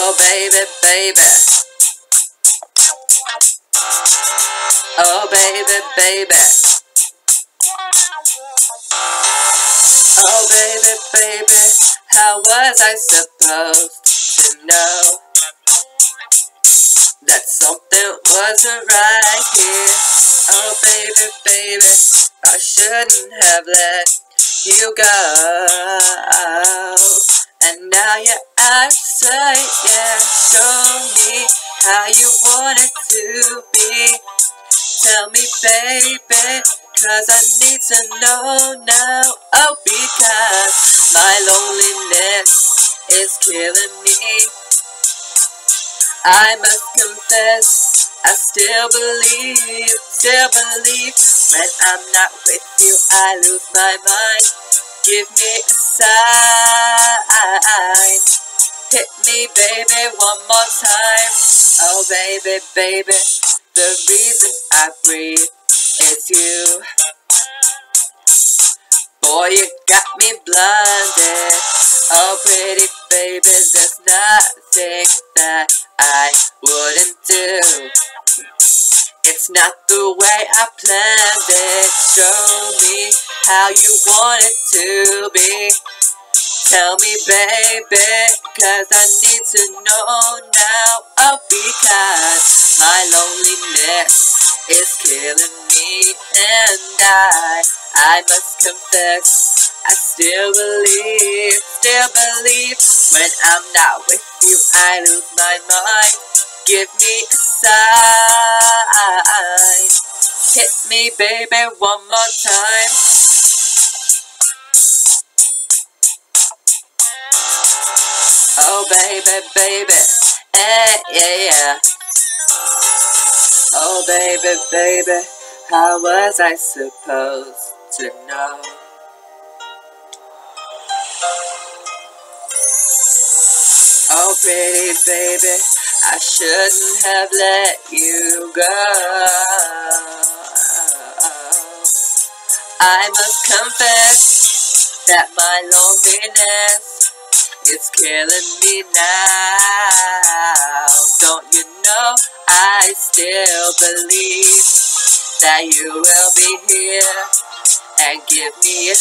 Oh baby, baby. Oh baby, baby. Oh baby, baby. How was I supposed to know that something wasn't right here? Oh baby, baby. I shouldn't have let you go. And now you're outside, yeah. Show me how you want it to be. Tell me, baby, 'cause I need to know now. Oh, because my loneliness is killing me. I must confess, I still believe when I'm not with you, I lose my mind. Give me a sign. Hit me, baby, one more time. Oh, baby, baby, the reason I breathe is you. Boy, you got me blinded. Oh, pretty baby, there's nothing that I wouldn't do. It's not the way I planned it. Show me how you want it to be. Tell me, baby, 'cause I need to know now. Oh, because my loneliness is killing me. And I must confess, I still believe when I'm not with you, I lose my mind. Give me a sign. Hit me, baby, one more time. Oh baby, baby, yeah. Oh baby, baby, how was I supposed to know? Oh pretty baby, I shouldn't have let you go. I must confess that my loneliness it's killing me now. Don't you know I still believe that you will be here and give me a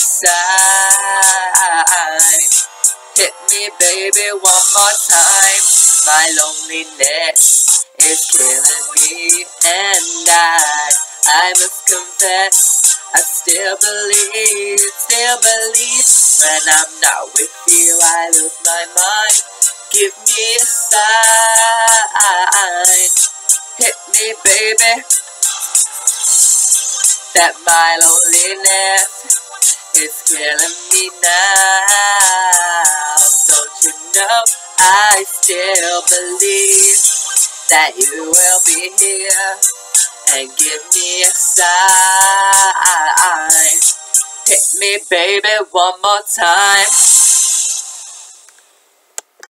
sign. Hit me, baby, one more time. My loneliness is killing me, and I must confess, I still believe when I'm not with you, I lose my mind. Give me a sign. Hit me, baby, that my loneliness is killing me now. Don't you know I still believe that you will be here and give me a sign. Hit me, baby, one more time.